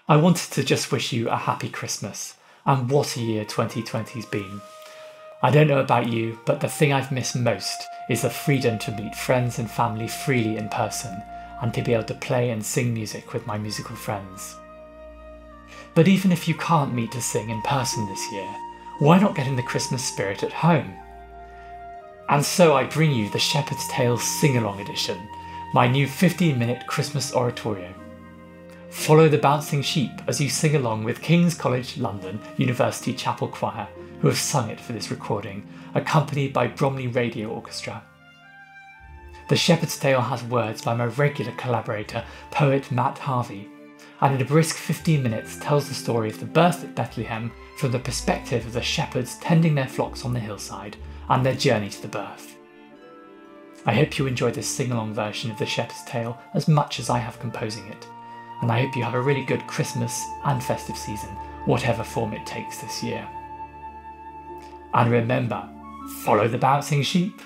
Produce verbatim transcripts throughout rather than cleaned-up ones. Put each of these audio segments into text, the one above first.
I wanted to just wish you a happy Christmas, and what a year twenty twenty's been. I don't know about you, but the thing I've missed most is the freedom to meet friends and family freely in person, and to be able to play and sing music with my musical friends. But even if you can't meet to sing in person this year, why not get in the Christmas spirit at home? And so I bring you the Shepherd's Tale Sing-Along Edition, my new fifteen minute Christmas oratorio. Follow the bouncing sheep as you sing along with King's College London University Chapel Choir, who have sung it for this recording, accompanied by Bromley Radio Orchestra. The Shepherd's Tale has words by my regular collaborator, poet Matt Harvey, and in a brisk fifteen minutes tells the story of the birth at Bethlehem from the perspective of the shepherds tending their flocks on the hillside and their journey to the birth. I hope you enjoy this sing-along version of the Shepherd's Tale as much as I have composing it, and I hope you have a really good Christmas and festive season, whatever form it takes this year. And remember, follow the bouncing sheep.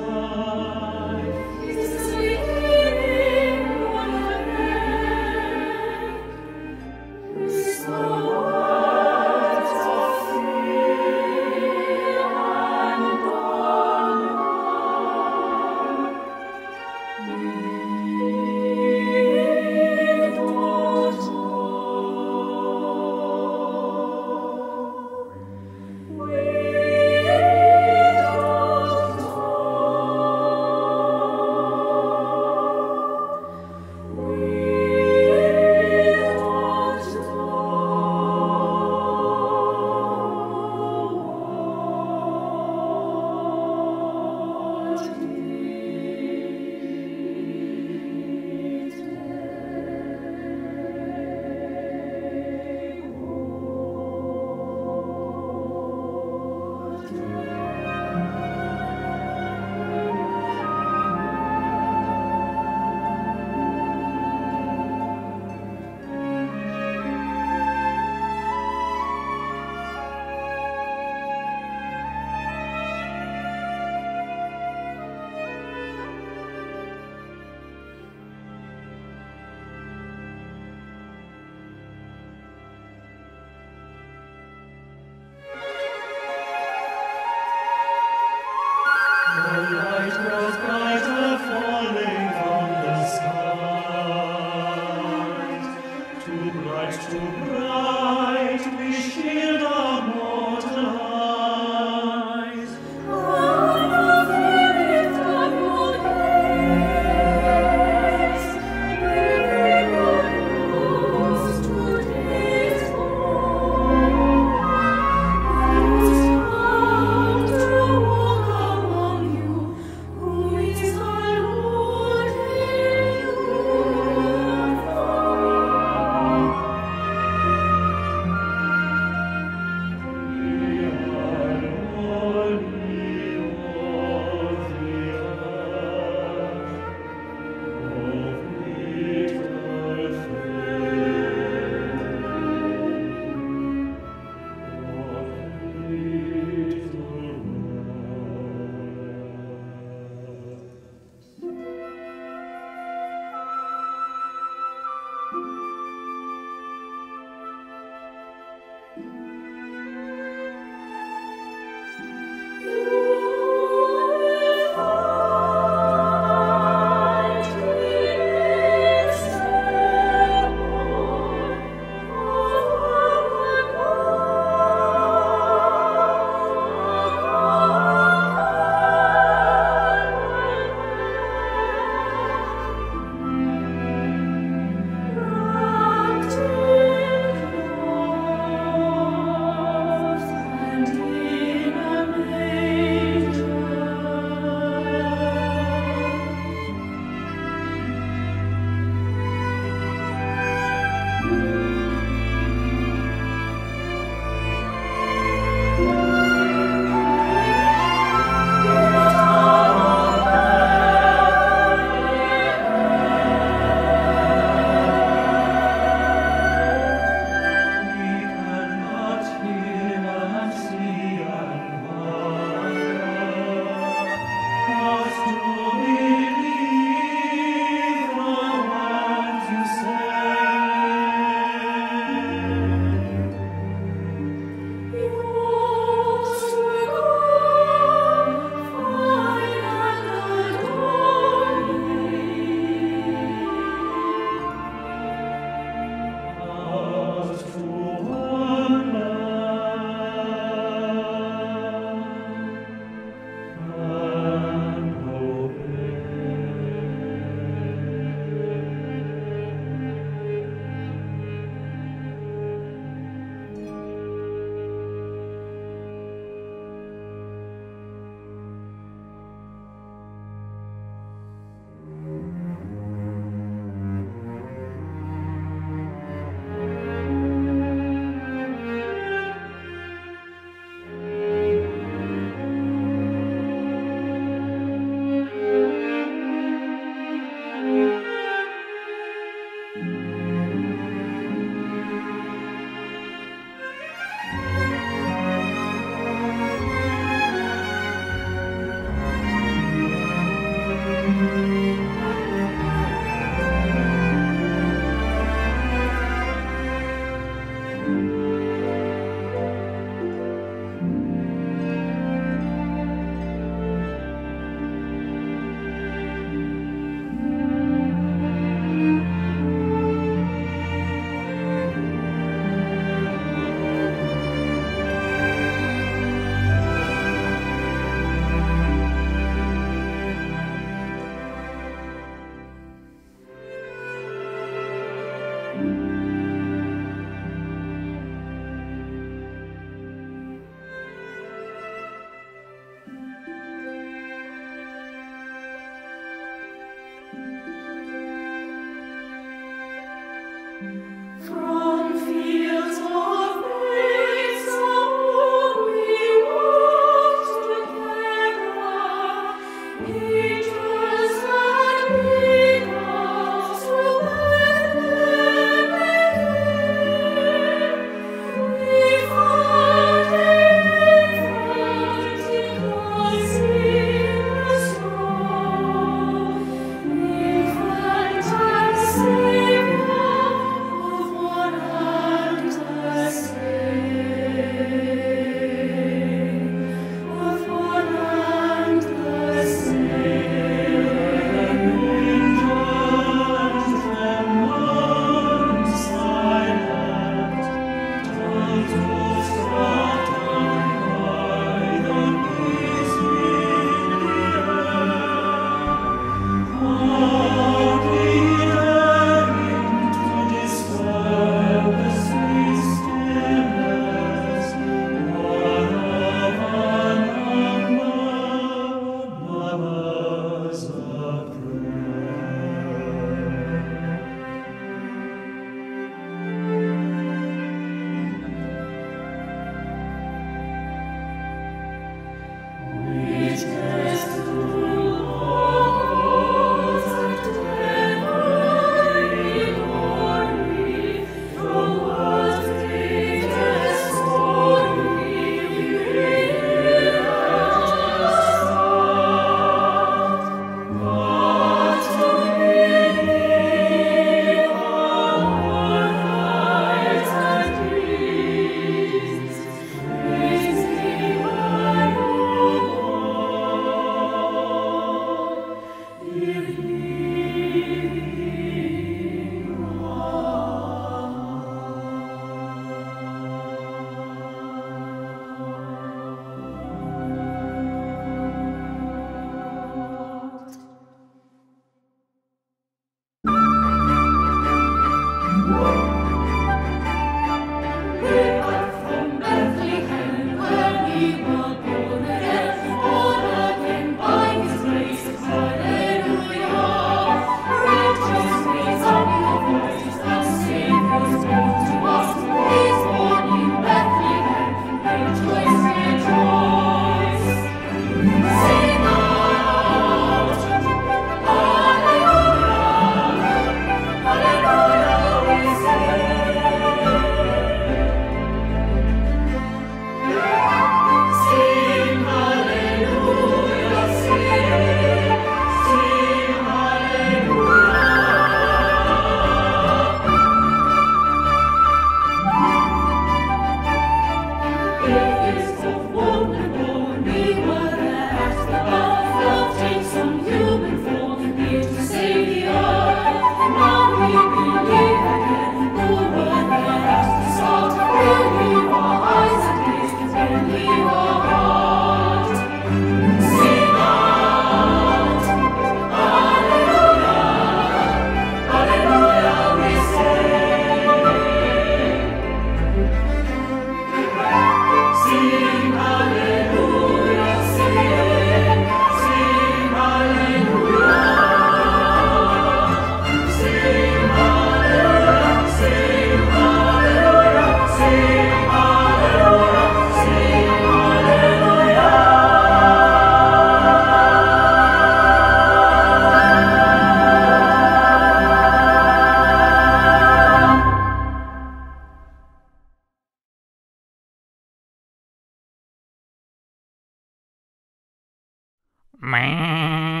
Meow.